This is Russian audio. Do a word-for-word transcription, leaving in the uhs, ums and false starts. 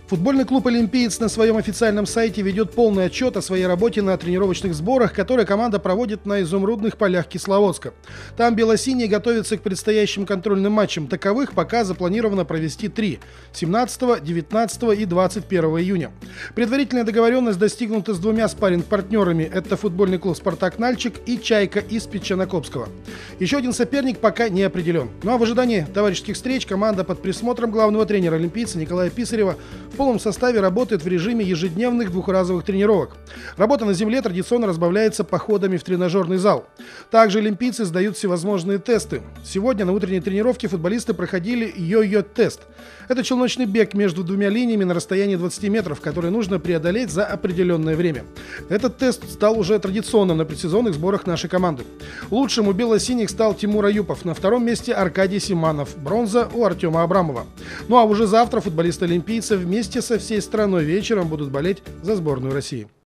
Футбольный клуб «Олимпиец» на своем официальном сайте ведет полный отчет о своей работе на тренировочных сборах, которые команда проводит на изумрудных полях Кисловодска. Там белосиние готовятся к предстоящим контрольным матчам. Таковых пока запланировано провести три – семнадцатого, девятнадцатого и двадцать первого июня. Предварительная договоренность достигнута с двумя спарринг-партнерами – это футбольный клуб «Спартак Нальчик» и «Чайка» из Песчано-Копского. Еще один соперник пока не определен. Ну а в ожидании товарищеских встреч команда под присмотром главного тренера «Олимпийца» Николая Писарева в полном составе работает в режиме ежедневных двухразовых тренировок. Работа на земле традиционно разбавляется походами в тренажерный зал. Также олимпийцы сдают всевозможные тесты. Сегодня на утренней тренировке футболисты проходили йо-йо-тест. Это челночный бег между двумя линиями на расстоянии двадцати метров, который нужно преодолеть за определенное время. Этот тест стал уже традиционным на предсезонных сборах нашей команды. Лучшим у бело-синих стал Тимур Аюпов. На втором месте Аркадий Симанов. Бронза у Артема Абрамова. Ну а уже завтра футболисты олимпийцев вместе со всей страной вечером будут болеть за сборную России.